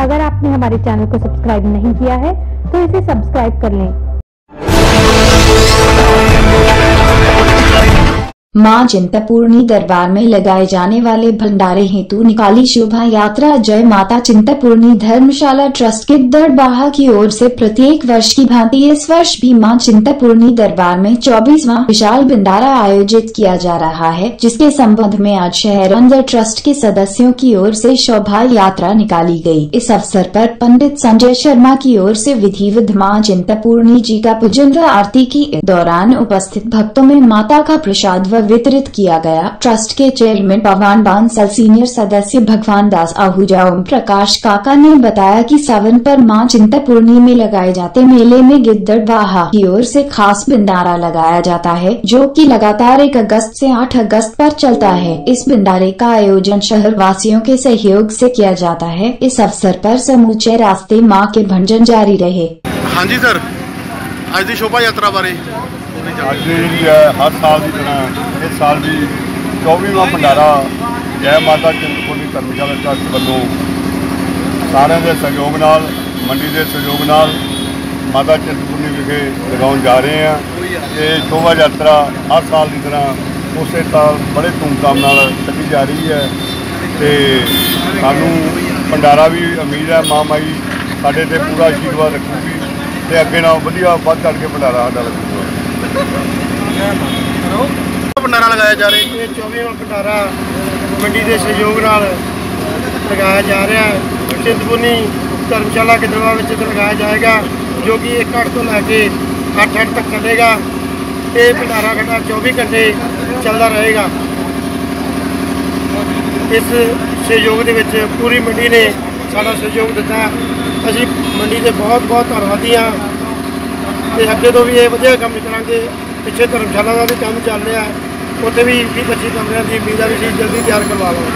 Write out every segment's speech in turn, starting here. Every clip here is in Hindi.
अगर आपने हमारे चैनल को सब्सक्राइब नहीं किया है तो इसे सब्सक्राइब कर लें। मां चिंतपूर्णी दरबार में लगाए जाने वाले भंडारे हेतु निकाली शोभा यात्रा। जय माता चिंतपूर्णी धर्मशाला ट्रस्ट गिद्दड़बाहा की ओर से प्रत्येक वर्ष की भांति इस वर्ष भी मां चिंतपूर्णी दरबार में 24वां विशाल भंडारा आयोजित किया जा रहा है, जिसके संबंध में आज शहर अंदर ट्रस्ट के सदस्यों की ओर से शोभा यात्रा निकाली गई। इस अवसर पर पंडित संजय शर्मा की ओर से विधिवत मां चिंतपूर्णी जी का पूजन व आरती के दौरान उपस्थित भक्तों में माता का प्रसाद वितरित किया गया। ट्रस्ट के चेयरमैन पवन बांसल, सीनियर सदस्य भगवान दास आहूजा, ओम प्रकाश काका ने बताया कि सावन पर मां चिंतपूर्णी में लगाए जाते मेले में गिद्दड़बाहा की ओर से खास भंडारा लगाया जाता है, जो कि लगातार 1 अगस्त से 8 अगस्त पर चलता है। इस भंडारे का आयोजन शहर वासियों के सहयोग से किया जाता है। इस अवसर पर समूचे रास्ते मां के भंजन जारी रहे। हाँ जी सर, आज की शोभा यात्रा बारे ਅੱਜ ਜਿਹੜੀ ਹੈ हर साल की तरह इस साल भी 24वां भंडारा जय माता चिंतपूर्णी धर्मशाला ट्रस्ट वालों सारे के सहयोग नाल मंडी के सहयोग नाल माता चिंतपूर्णी विखे लगाउण जा रहे हैं। ये शोभा यात्रा हर साल की तरह उस साल बड़े धूमधाम नाल कटी जा रही है तो सानू भंडारा भी उम्मीद है मां माई साडे ते पूरा आशीर्वाद रखूगी तो अगे ना वधिया वध चढ़ के भंडारा साडा लगूगा। भंडारा लगाया जा रहा है। 24वां भंडारा मंडी के सहयोग नाल लगाया जा रहा है। चिंतपूर्णी धर्मशाला गिद्दड़बाहा में लगाया जाएगा, जो कि 1 8 तो लैके 8 तक चलेगा। ये भंडारा घंटा 24 घंटे चलता रहेगा। इस सहयोग के विच पूरी मंडी ने साडा सहयोग दिता। असीं मंडी के बहुत बहुत धन्नवादी हाँ ते अगे तो भी ये वधिया काम करांगे। पिछे धर्मशाला का भी काम चल रहा है, उत्थे भी 20-25 कमरियां की उम्मीद है भी जल्दी तैयार करवा लो।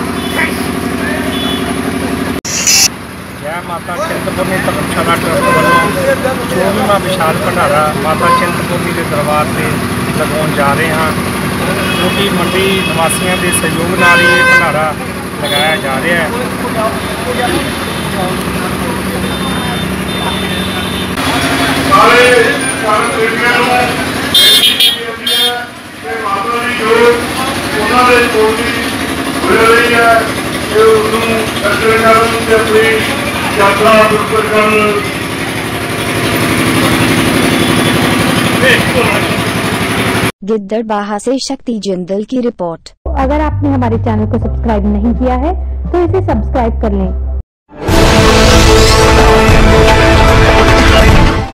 जय माता चिंतपूर्णी धर्मशाला ट्रस्ट वालों 24वां विशाल भंडारा माता चिंतपूर्णी के दरबार से लगाउण जा रहे हैं, जो कि मंडी निवासियों के सहयोग नाल ये भंडारा लगाया जा रहा है। गिद्दड़बाहा से शक्ति जिंदल की रिपोर्ट। अगर आपने हमारे चैनल को सब्सक्राइब नहीं किया है तो इसे सब्सक्राइब कर लें।